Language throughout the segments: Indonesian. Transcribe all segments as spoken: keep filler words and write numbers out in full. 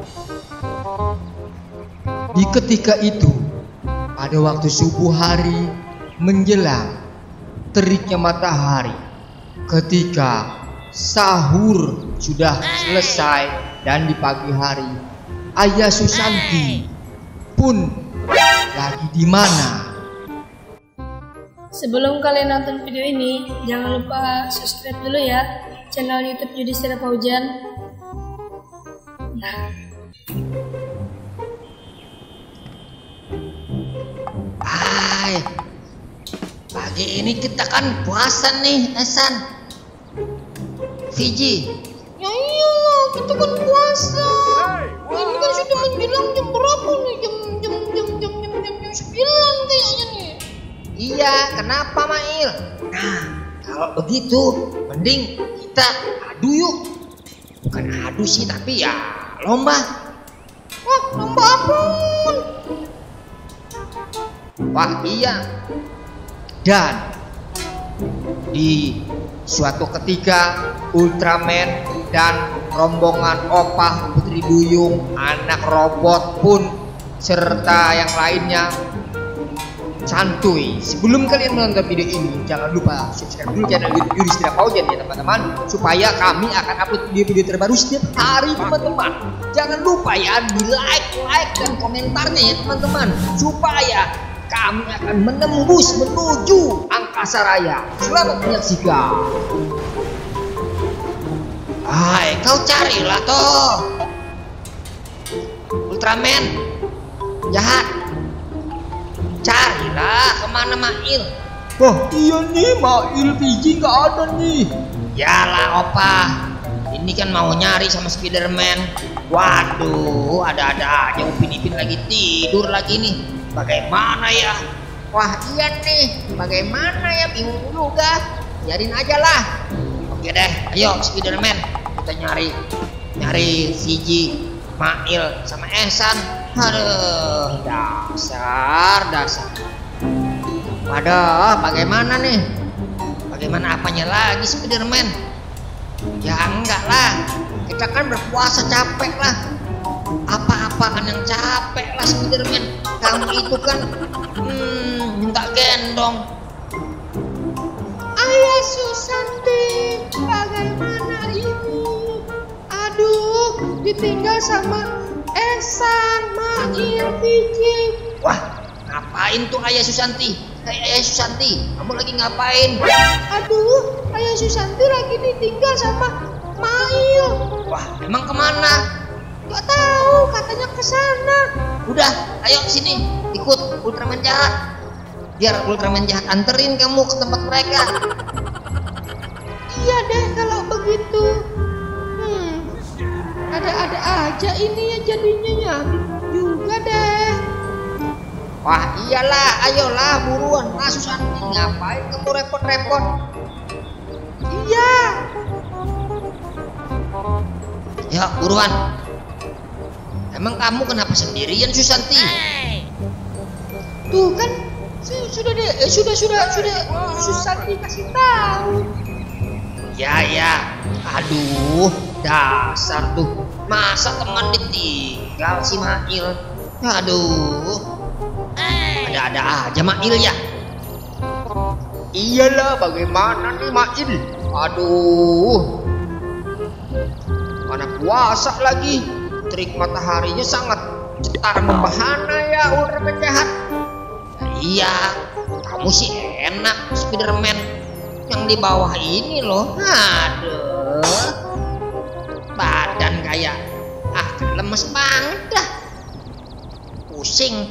Di ketika itu, pada waktu subuh hari menjelang teriknya matahari, ketika sahur sudah selesai dan di pagi hari, Ayah Susanti pun lagi di mana? Sebelum kalian nonton video ini, jangan lupa subscribe dulu ya channel YouTube Yudhistira Paujan. Nah. Hai, pagi ini kita kan puasa nih, Hasan. Fiji. Ya iyalah, kita kan puasa. Ini kan sudah menjelang jam berapa nih? Jam jam jam jam jam jam, jam sembilan kayaknya nih. Iya, kenapa Mail? Nah, kalau begitu, mending kita adu yuk. Bukan adu sih, tapi ya lomba. Wah, lomba apa? Wah iya. Dan di suatu ketika Ultraman dan rombongan Opah, Putri Duyung, anak robot pun serta yang lainnya santuy. Sebelum kalian menonton video ini, jangan lupa subscribe dulu channel YouTube Yudhistira Paujan ya teman-teman, supaya kami akan upload video-video terbaru setiap hari teman-teman. Jangan lupa ya di like, like dan komentarnya ya teman-teman, supaya kami akan menembus menuju angkasa raya. Selamat menyaksikan. Hai, kau carilah toh Ultraman jahat. Carilah kemana Mail. Wah iya nih, Mail Fiji nggak ada nih. Yalah Opah, ini kan mau nyari sama Spiderman. Waduh, ada-ada aja Upin Ipin lagi tidur lagi nih. Bagaimana ya? Wah iya nih, bagaimana ya, bingung juga. Biarin aja lah. Oke deh, ayo Spiderman, kita nyari nyari Fiji, Mail sama Ehsan. Aduh, dasar dasar. Waduh, bagaimana nih? Bagaimana apanya lagi Spiderman? Ya enggak lah, kita kan berpuasa capek lah. Apa-apa kan yang capek lah Spiderman. Kamu itu kan hmm, minta gendong. Ayah Susanti, bagaimana ini? Aduh, ditinggal sama Ehsan, Mail, Fiji. Wah, ngapain tuh Ayah Susanti? Kayak Ayah Susanti, kamu lagi ngapain? Aduh, Ayah Susanti lagi ditinggal sama Mail. Wah, emang kemana? Gak tahu, katanya ke sana. Udah, ayo sini, ikut Ultraman jahat. Biar Ultraman jahat anterin kamu ke tempat mereka. Iya deh kalau begitu. Hmm, ada-ada aja ini ya jadinya ya. Juga deh. Wah iyalah, ayolah buruan lah Susanti, ngapain kamu repot-repot? Iya. Ya buruan. Emang kamu kenapa sendirian Susanti? Tuh kan sudah deh, eh, sudah sudah sudah Susanti kasih tahu. Ya ya, aduh dasar tuh, masa teman ditinggal si Mail? Aduh, ada-ada aja Mail ya. Iyalah, bagaimana nih Mail? Aduh, mana puasa lagi. Terik mataharinya sangat cetar membahana ya Ultraman jahat. Ya, iya, kamu sih enak Spiderman, yang di bawah ini loh. Aduh, badan kayak ah lemes banget dah, pusing.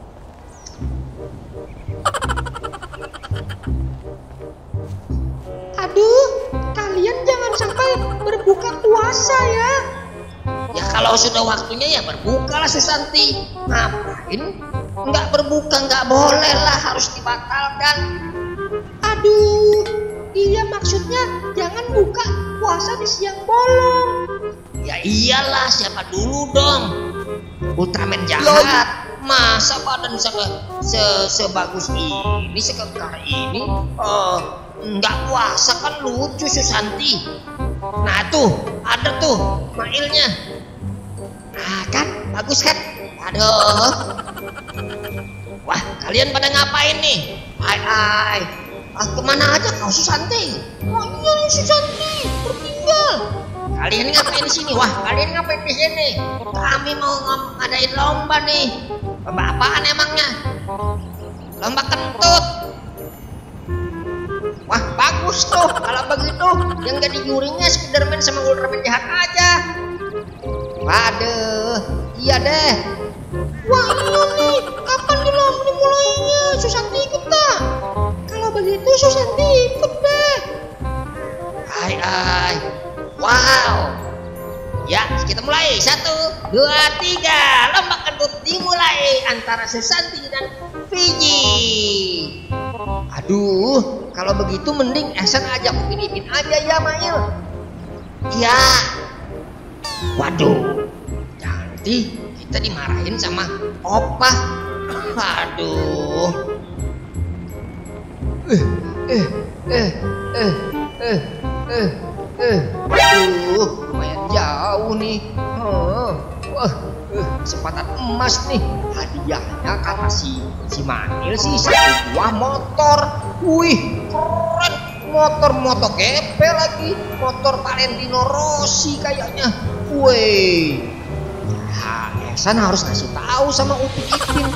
Aduh, kalian jangan sampai berbuka puasa ya. Ya kalau sudah waktunya ya berbukalah Susanti. Ngapain nggak berbuka? Nggak boleh lah, harus dibatalkan. Aduh, iya maksudnya jangan buka puasa di siang bolong. Ya iyalah, siapa dulu dong Ultraman jahat. Masa badan se se sebagus ini, sekekar ini, oh, nggak puasa kan lucu Susanti. Nah tuh ada tuh Mailnya. Nah kan, bagus kan? Aduh. Wah, kalian pada ngapain nih? Hai, hai. Ah, kemana aja kau Susanti? Oh iya nih Susanti, tertinggal. Kalian ngapain di sini? Wah, kalian ngapain di sini? Kami mau ngadain lomba nih. Lomba apaan emangnya? Lomba kentut. Wah, bagus tuh. Kalau begitu, yang jadi jurinya Spiderman sama Ultraman jahat aja. Waduh, iya deh. Wah iya nih, kapan di lomba dimulainya? Susanti ikut tak? Kalau begitu Susanti ikut deh. Hai, hai. Wow. Ya, kita mulai. Satu, dua, tiga. Lomba kentut dimulai antara Susanti dan Viji. Aduh, kalau begitu mending Esen ajak Upin Ipin aja ya, Mail. Iya. Waduh, nanti kita dimarahin sama Opa. Waduh. Eh, eh, eh, eh, eh, eh, eh. Aduh, lumayan jauh nih. Oh, wah, eh, kesempatan emas nih. Hadiahnya kata si si Manil sih satu buah motor. Wih, keren. Motor motor G P lagi. Motor Valentino Rossi kayaknya. Wih. Nah, Esan harus ngasih tahu sama Upin Ipin.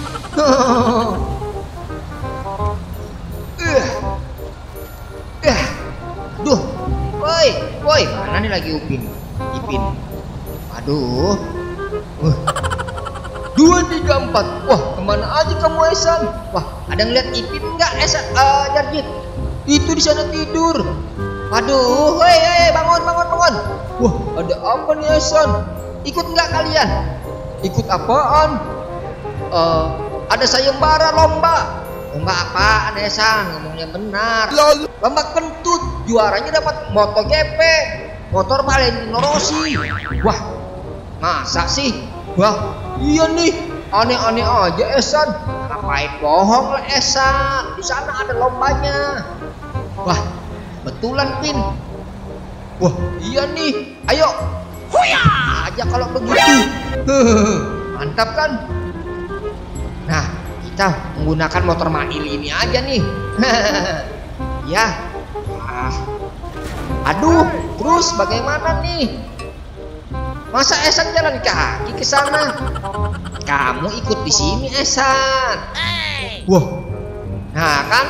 Eh. Eh. Duh. Woi, woi, mana nih lagi Upin? Ipin. Aduh. Uh. Dua, tiga, empat. Wah, kemana aja kamu Esan? Wah, ada ngeliat Ipin nggak Esan? Uh, Jarjit. Itu di sana tidur. Aduh, woi, woi, bangun, bangun, bangun. Wah, ada apa nih Esan? Ikut nggak kalian? Ikut apaan? Uh, ada sayembara lomba. Lomba apaan Esan? Ngomongnya benar. Lalu. Lomba kentut. Juaranya dapat motor G P, motor Valentino Rossi. Wah, masa sih? Wah, iya nih. Aneh-aneh aja Esan. Ngapain bohong lah Esan? Di sana ada lombanya. Wah, betulan Pin. Wah, iya nih. Ayo, huya aja kalau begitu. Mantap kan? Nah, kita menggunakan motor Mail ini aja nih. Ya. Ah. Aduh, terus bagaimana nih? Masa Esan jalan kaki ke sana? Kamu ikut di sini Esan. Wah. Nah, kan?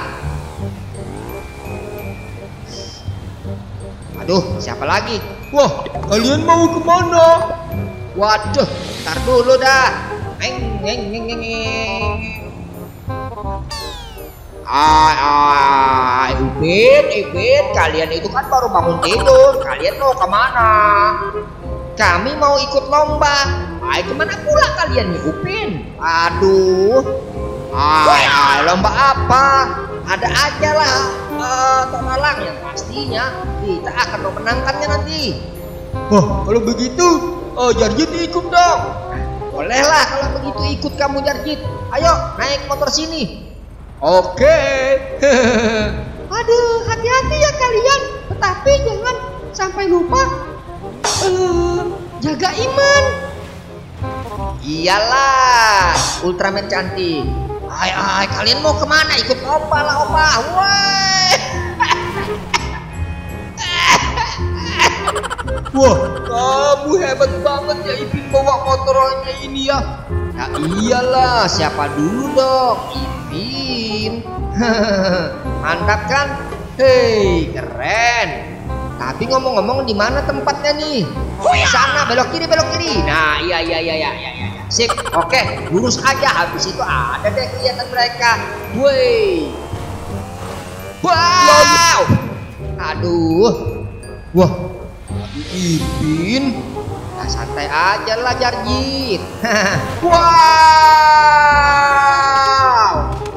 Aduh, siapa lagi? Wah, kalian mau kemana? Waduh, ntar dulu dah. Neng, neng, neng, neng, neng. Ay, ay, Upin, Ipin, kalian itu kan baru bangun tidur. Kalian mau kemana? Kami mau ikut lomba. Ay, kemana pula kalian nih, Upin? Aduh. Ay, ay, lomba apa? Ada aja lah. Uh, Tonalang yang pastinya kita akan memenangkannya nanti. Wah, kalau begitu, uh, Jarjit ikut dong. Boleh lah kalau begitu ikut kamu Jarjit. Ayo naik motor sini. Oke. Aduh, hati-hati ya kalian. Tetapi jangan sampai lupa uh, jaga iman. Iyalah, Ultraman cantik. Hai, hai, kalian mau kemana? Ikut Opa lah, Opa. Woi. Wah, kamu hebat banget ya Ipin bawa motornya ini ya. Ya iyalah, siapa dulu dong? Ipin. Mantap kan? Hei, keren. Tapi ngomong-ngomong di mana tempatnya nih? Di sana, belok kiri, belok kiri. Nah, iya iya iya iya iya. Sip, oke, lurus aja. Habis itu ada deh kelihatan mereka. Woi. Wow. Aduh. Wah, Ipin. Nah, santai aja lah Jarjit. Wow.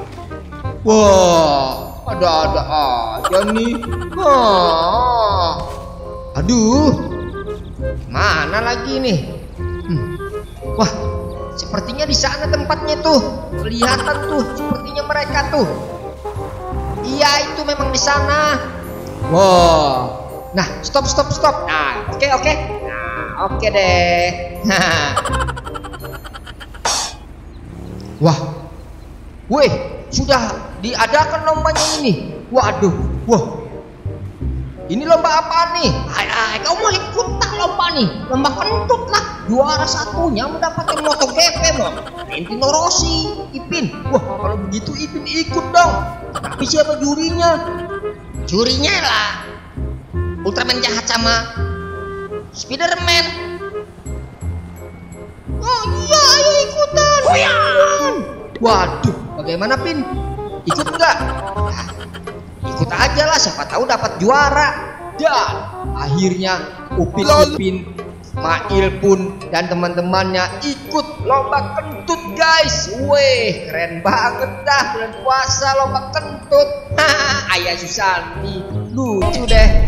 Wah, ada-ada aja nih. Ah. Aduh. Mana lagi nih? Hmm. Wah, sepertinya di sana tempatnya tuh. Kelihatan tuh, sepertinya mereka tuh. Iya, itu memang di sana. Wah. Nah, stop, stop, stop. Nah, oke, okay, oke. Okay. Nah, oke okay deh. Wah, weh, sudah diadakan lombanya ini. Waduh, wah, ini lomba apa nih? Hai, hai, kau mau ikut tak lomba nih? Lomba kentut lah. Juara satunya mendapatkan MotoGP dong. Valentino Rossi, Ipin. Wah, kalau begitu Ipin ikut dong. Tapi siapa jurinya? Jurinya lah Ultraman jahat sama Spiderman. Oh iya, ayo ikutan. Oh ya. Waduh, bagaimana Pin? Ikut nggak? Nah, ikut aja lah, siapa tahu dapat juara. Dan akhirnya Upin Ipin, Mail pun dan teman-temannya ikut lomba kentut guys. Weh, keren banget dah bulan puasa lomba kentut. Hahaha, Ayah Susanti lucu deh.